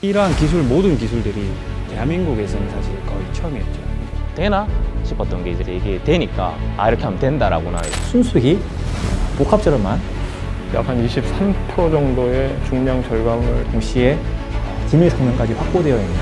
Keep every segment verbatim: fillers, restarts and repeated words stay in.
이러한 기술, 모든 기술들이 대한민국에서는 사실 거의 처음이었죠. 되나 싶었던 게 이제 이게 되니까 아 이렇게 하면 된다라고나. 순수히 복합재료만 약 한 이십삼 퍼센트 정도의 중량 절감을 동시에 기밀 성능까지 확보되어 있는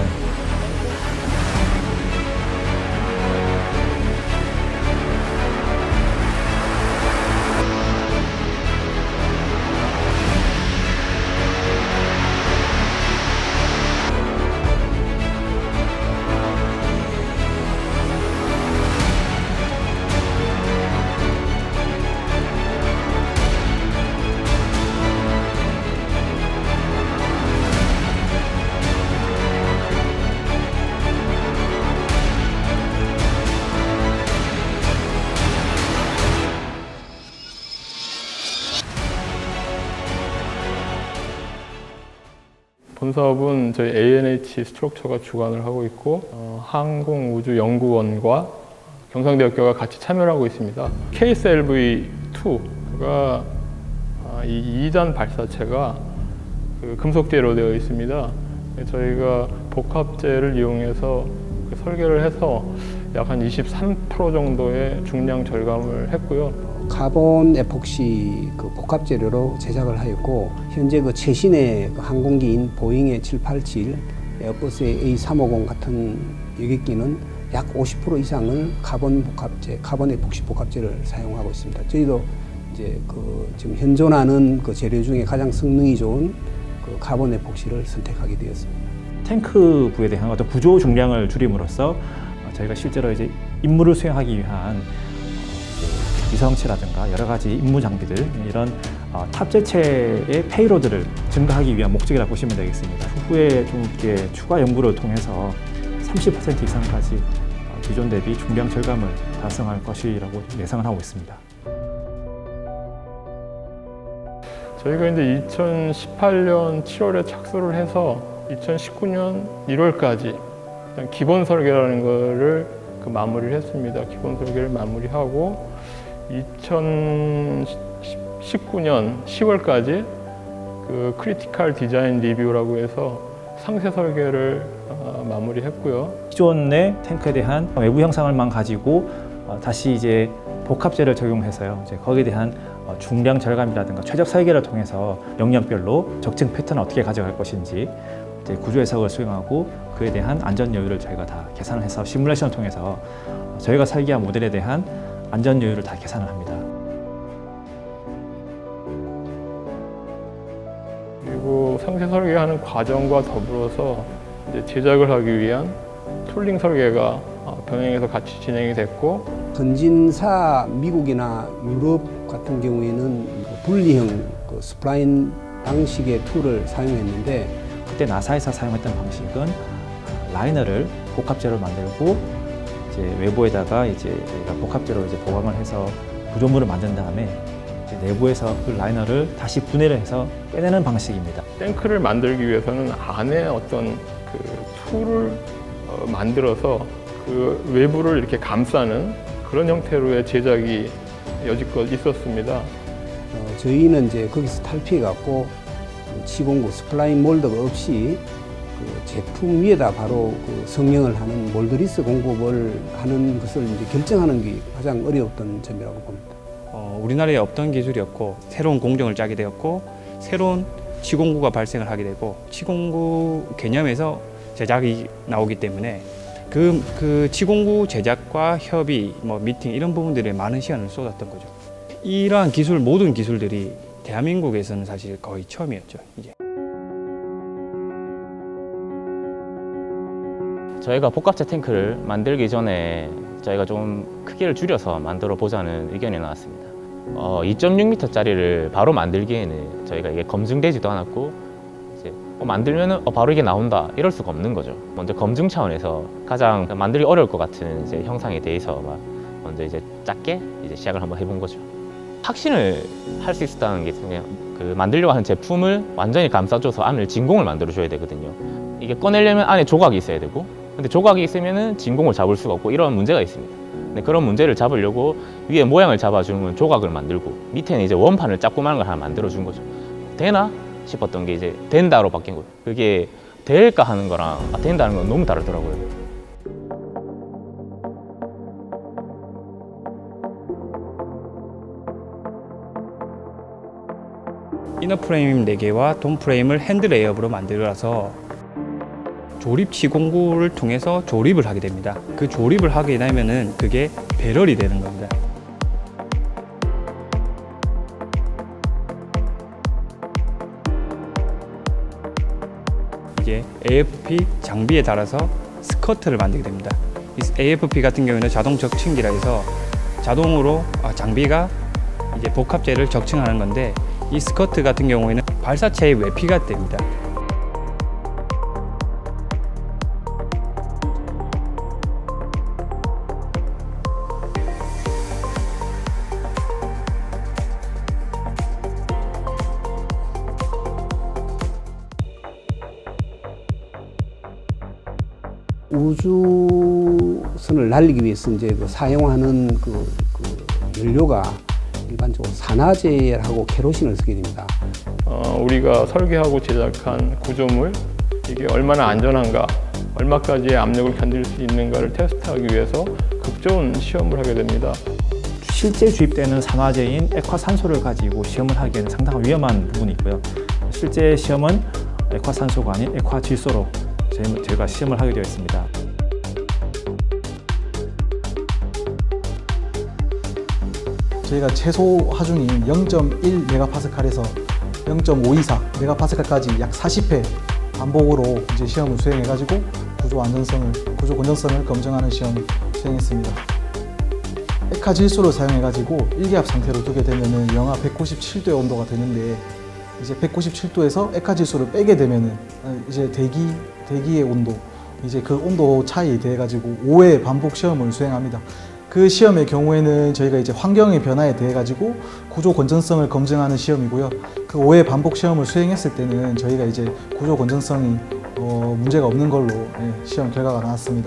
본 사업은 저희 에이엔에이치 스트럭처가 주관을 하고 있고 어, 항공우주연구원과 경상대학교가 같이 참여를 하고 있습니다. 케이에스엘브이 투가 아, 이 이단 발사체가 그 금속재로 되어 있습니다. 저희가 복합재를 이용해서 그 설계를 해서 약 한 이십삼 퍼센트 정도의 중량 절감을 했고요. 카본 에폭시 그 복합 재료로 제작을 하였고 현재 그 최신의 그 항공기인 보잉의 칠팔칠, 에어버스의 에이 삼오공 같은 여객기는 약 오십 퍼센트 이상을 카본 복합재, 카본 에폭시 복합재를 사용하고 있습니다. 저희도 이제 그 지금 현존하는 그 재료 중에 가장 성능이 좋은 그 카본 에폭시를 선택하게 되었습니다. 탱크부에 대한 어떤 구조 중량을 줄임으로써 저희가 실제로 이제 임무를 수행하기 위한 위성체라든가 여러 가지 임무 장비들, 이런 탑재체의 페이로드를 증가하기 위한 목적이라고 보시면 되겠습니다. 후에 좀 이렇게 추가 연구를 통해서 삼십 퍼센트 이상까지 기존 대비 중량 절감을 달성할 것이라고 예상을 하고 있습니다. 저희가 이제 이천십팔 년 칠월에 착수를 해서 이천십구 년 일월까지 기본 설계라는 거를 그 마무리를 했습니다. 기본 설계를 마무리하고 이천십구 년 시월까지 그 크리티컬 디자인 리뷰라고 해서 상세 설계를 어, 마무리했고요. 기존의 탱크에 대한 외부 형상을만 가지고 어, 다시 이제 복합재를 적용해서요. 이제 거기에 대한 어, 중량 절감이라든가 최적 설계를 통해서 영역별로 적층 패턴을 어떻게 가져갈 것인지 이제 구조 해석을 수행하고 그에 대한 안전 여유를 저희가 다 계산을 해서 시뮬레이션을 통해서 저희가 설계한 모델에 대한 안전 여유를 다 계산을 합니다. 그리고 상세 설계하는 과정과 더불어서 이제 제작을 하기 위한 툴링 설계가 병행해서 같이 진행이 됐고, 선진사 미국이나 유럽 같은 경우에는 분리형 그 스플라인 방식의 툴을 사용했는데 그때 나사에서 사용했던 방식은 라이너를 복합재로 만들고 이제 외부에다가 이제 저희가 복합재로 이제 보강을 해서 구조물을 만든 다음에 이제 내부에서 그 라이너를 다시 분해를 해서 빼내는 방식입니다. 탱크를 만들기 위해서는 안에 어떤 그 툴을 어, 만들어서 그 외부를 이렇게 감싸는 그런 형태로의 제작이 여지껏 있었습니다. 어, 저희는 이제 거기서 탈피해갖고 치공구 스플라인 몰드가 없이 그 제품 위에다 바로 그 성형을 하는 몰드리스 공급을 하는 것을 이제 결정하는 게 가장 어려웠던 점이라고 봅니다. 어, 우리나라에 없던 기술이었고 새로운 공정을 짜게 되었고 새로운 치공구가 발생을 하게 되고 치공구 개념에서 제작이 나오기 때문에 그, 그 치공구 제작과 협의, 뭐 미팅 이런 부분들에 많은 시간을 쏟았던 거죠. 이러한 기술, 모든 기술들이 대한민국에서는 사실 거의 처음이었죠. 이제. 저희가 복합재 탱크를 만들기 전에 저희가 좀 크기를 줄여서 만들어 보자는 의견이 나왔습니다. 어, 이 점 육 미터짜리를 바로 만들기에는 저희가 이게 검증되지도 않았고 이제 어, 만들면 어, 바로 이게 나온다 이럴 수가 없는 거죠. 먼저 검증 차원에서 가장 만들기 어려울 것 같은 이제 형상에 대해서 막 먼저 이제 작게 이제 시작을 한번 해본 거죠. 확신을 할 수 있었다는 게 그냥 그 만들려고 하는 제품을 완전히 감싸줘서 안을 진공을 만들어줘야 되거든요. 이게 꺼내려면 안에 조각이 있어야 되고, 근데 조각이 있으면은 진공을 잡을 수가 없고 이런 문제가 있습니다. 근데 그런 문제를 잡으려고 위에 모양을 잡아주는 조각을 만들고 밑에는 이제 원판을 자꾸만 걸 하나 만들어준 거죠. 되나 싶었던 게 이제 된다로 바뀐 거예요. 그게 될까 하는 거랑 아, 된다는 건 너무 다르더라고요. 이너 프레임 네 개와 돔 프레임을 핸드 레이업으로 만들어서 조립 시공구를 통해서 조립을 하게 됩니다. 그 조립을 하게 되면은 그게 배럴이 되는 겁니다. 이제 에이에프피 장비에 달아서 스커트를 만들게 됩니다. 이 에이에프피 같은 경우에는 자동 적층기라 해서 자동으로 장비가 이제 복합재를 적층하는 건데, 이 스커트 같은 경우에는 발사체의 외피가 됩니다. 우주선을 날리기 위해서 이제 그 사용하는 그, 그 연료가 일반적으로 산화제하고 케로신을 쓰게 됩니다. 어, 우리가 설계하고 제작한 구조물, 이게 얼마나 안전한가, 얼마까지의 압력을 견딜 수 있는가를 테스트하기 위해서 극좋은 시험을 하게 됩니다. 실제 주입되는 산화제인 액화산소를 가지고 시험을 하기에는 상당히 위험한 부분이 있고요. 실제 시험은 액화산소가 아닌 액화질소로 저희가 시험을 하게 되어 있습니다. 저희가 최소 하중인 영 점 일 메가파스칼에서 영 점 오이사 메가파스칼까지 약 사십 회 반복으로 이제 시험을 수행해가지고 구조 안전성을, 구조 건전성을 검증하는 시험을 수행했습니다. 액화 질소를 사용해가지고 일기압 상태로 두게 되면은 영하 백구십칠 도의 온도가 되는데, 이제 백구십칠 도에서 액화 질소를 빼게 되면은 이제 대기 대기의 온도, 이제 그 온도 차이에 대해 가지고 오 회 반복 시험을 수행합니다. 그 시험의 경우에는 저희가 이제 환경의 변화에 대해 가지고 구조 건전성을 검증하는 시험이고요. 그 오 회 반복 시험을 수행했을 때는 저희가 이제 구조 건전성이 어, 문제가 없는 걸로 네, 시험 결과가 나왔습니다.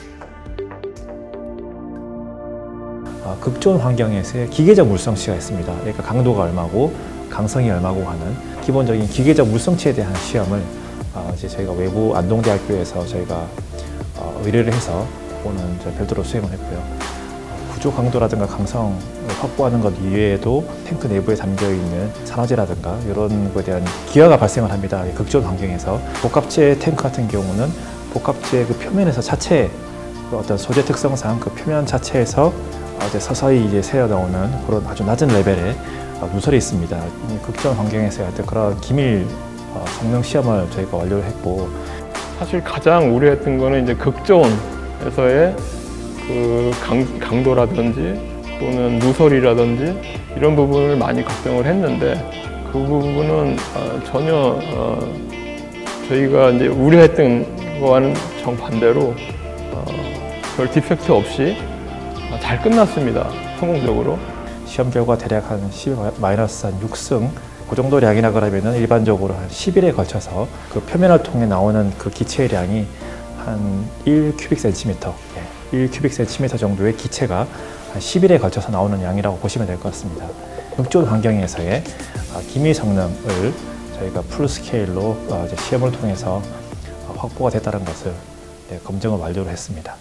어, 극존 환경에서의 기계적 물성치가 있습니다. 그러니까 강도가 얼마고 강성이 얼마고 하는 기본적인 기계적 물성치에 대한 시험을 어, 이제 저희가 외부 안동대학교에서 저희가 어, 의뢰를 해서 오는 별도로 수행을 했고요. 어, 구조 강도라든가 강성을 확보하는 것 이외에도 탱크 내부에 담겨 있는 산화제라든가 이런 것에 대한 기화가 발생을 합니다. 극존 환경에서 복합재 탱크 같은 경우는 복합재 그 표면에서 자체 그 어떤 소재 특성상 그 표면 자체에서 어, 이제 서서히 이제 새어 나오는 그런 아주 낮은 레벨의 어, 누설이 있습니다. 이 극존 환경에서의 어떤 그런 기밀 어, 성능 시험을 저희가 완료를 했고, 사실 가장 우려했던 거는 이제 극저온에서의 그 강, 강도라든지 또는 누설이라든지 이런 부분을 많이 걱정을 했는데, 그 부분은 어, 전혀 어, 저희가 이제 우려했던 거와는 정반대로 어, 별 디펙트 없이 잘 끝났습니다. 성공적으로. 시험 결과 대략 한 십 마이너스 한 육 승 그 정도 량이나 그러면은 일반적으로 한 십 일에 걸쳐서 그 표면을 통해 나오는 그 기체의 량이 한 일 큐빅 센티미터, 일 큐빅 센티미터 정도의 기체가 한 십 일에 걸쳐서 나오는 양이라고 보시면 될 것 같습니다. 극존 환경에서의 기밀 성능을 저희가 풀 스케일로 이제 시험을 통해서 확보가 됐다는 것을 검증을 완료를 했습니다.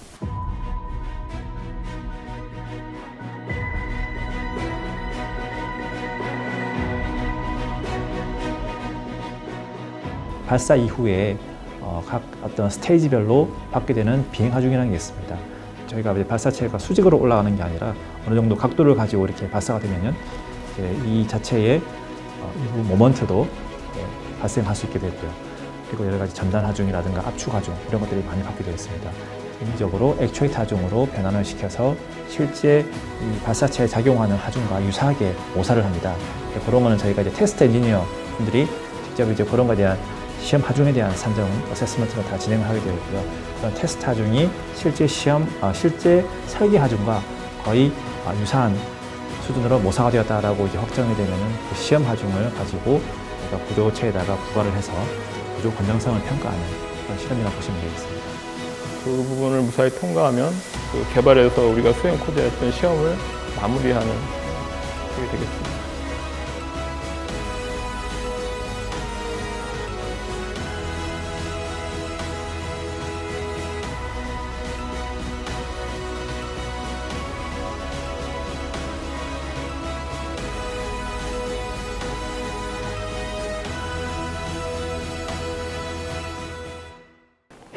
발사 이후에 어, 각 어떤 스테이지별로 받게 되는 비행 하중이라는 게 있습니다. 저희가 이제 발사체가 수직으로 올라가는 게 아니라 어느 정도 각도를 가지고 이렇게 발사가 되면은 이제 이 자체의 어, 일부 모먼트도 예, 발생할 수 있게 되고요. 그리고 여러 가지 전단 하중이라든가 압축 하중 이런 것들이 많이 받게 되어 있습니다. 인위적으로 액추에이트 하중으로 변환을 시켜서 실제 이 발사체에 작용하는 하중과 유사하게 모사를 합니다. 그런 거는 저희가 이제 테스트 엔지니어 분들이 직접 이제 그런 거에 대한 시험 하중에 대한 산정, 어세스먼트를 다 진행을 하게 되어 있고요. 그런 테스트 하중이 실제 시험, 아, 실제 설계 하중과 거의 아, 유사한 수준으로 모사가 되었다라고 이제 확정이 되면은 그 시험 하중을 가지고 우리가 구조체에다가 부과를 해서 구조 건전성을 평가하는 그런 실험이라고 보시면 되겠습니다. 그 부분을 무사히 통과하면 그 개발해서 우리가 수행 코드했던 시험을 마무리하는 그게 되겠습니다.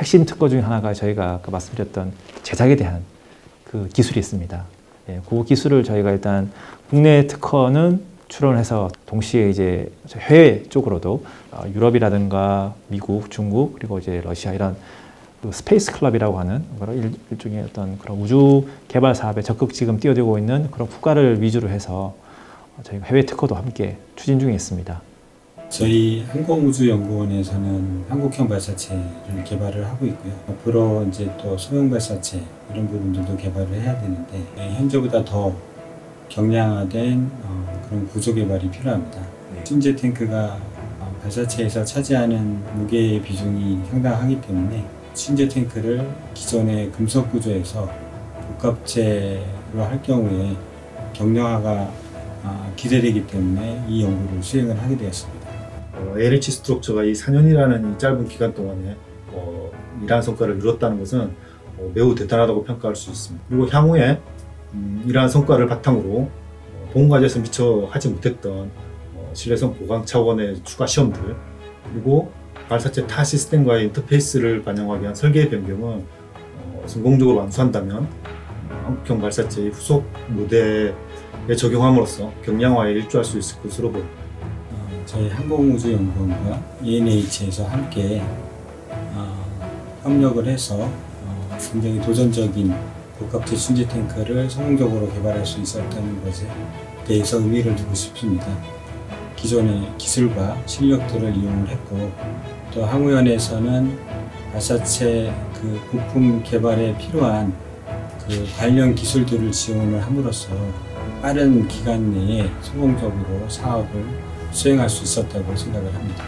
핵심 특허 중에 하나가 저희가 아까 말씀드렸던 제작에 대한 그 기술이 있습니다. 예, 그 기술을 저희가 일단 국내 특허는 출원을 해서 동시에 이제 해외 쪽으로도 어, 유럽이라든가 미국, 중국 그리고 이제 러시아 이런 그 스페이스 클럽이라고 하는 일, 일종의 어떤 그런 우주 개발 사업에 적극 지금 뛰어들고 있는 그런 국가를 위주로 해서 저희가 해외 특허도 함께 추진 중에 있습니다. 저희 항공우주연구원에서는 한국형 발사체를 개발을 하고 있고요. 앞으로 이제 또 소형 발사체 이런 부분들도 개발을 해야 되는데 현재보다 더 경량화된 어, 그런 구조 개발이 필요합니다. 신재 탱크가 어, 발사체에서 차지하는 무게의 비중이 상당하기 때문에 신재 탱크를 기존의 금속 구조에서 복합체로 할 경우에 경량화가 어, 기대되기 때문에 이 연구를 수행을 하게 되었습니다. 어, 에이엔에이치 스트럭처가 이 사 년이라는 이 짧은 기간 동안에 어, 이러한 성과를 이뤘다는 것은 어, 매우 대단하다고 평가할 수 있습니다. 그리고 향후에 음, 이러한 성과를 바탕으로 어, 보험과제에서 미처 하지 못했던 어, 실내선 보강 차원의 추가 시험들 그리고 발사체 타 시스템과의 인터페이스를 반영하기 위한 설계 변경은 어, 성공적으로 완수한다면 어, 한국형 발사체의 후속 모델에 적용함으로써 경량화에 일조할 수 있을 것으로 보입니다. 어, 저희 항공우주연구원과 이엔에이치에서 함께 어, 협력을 해서 어, 굉장히 도전적인 복합체 신재 탱크를 성공적으로 개발할 수 있었다는 것에 대해서 의미를 두고 싶습니다. 기존의 기술과 실력들을 이용을 했고 또 항우연에서는 발사체 그 부품 개발에 필요한 그 관련 기술들을 지원을 함으로써 빠른 기간 내에 성공적으로 사업을 수행할 수 있었다고 생각을 합니다.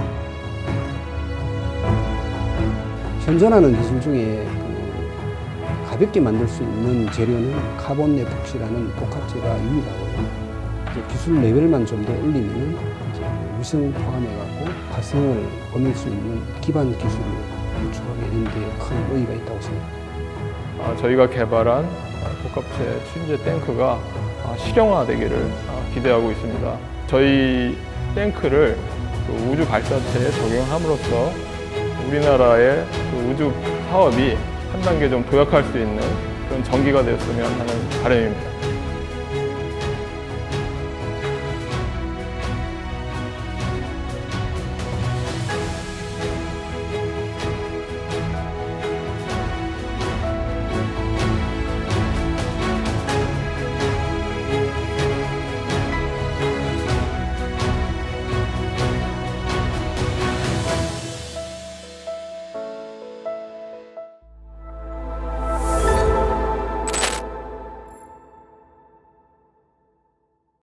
현존하는 기술 중에 그 가볍게 만들 수 있는 재료는 카본 에폭시라는 복합재가 유일하고요. 이제 기술 레벨만 좀 더 올리면 이제 위성 포함해갖고 발생을 얻을 수 있는 기반 기술을 구축하게 되는 데 큰 의의가 있다고 생각합니다. 아, 저희가 개발한 복합체 신재 탱크가 아, 실용화되기를 아, 기대하고 있습니다. 저희 탱크를 그 우주 발사체에 적용함으로써 우리나라의 그 우주 사업이 한 단계 좀 도약할 수 있는 그런 전기가 되었으면 하는 바람입니다.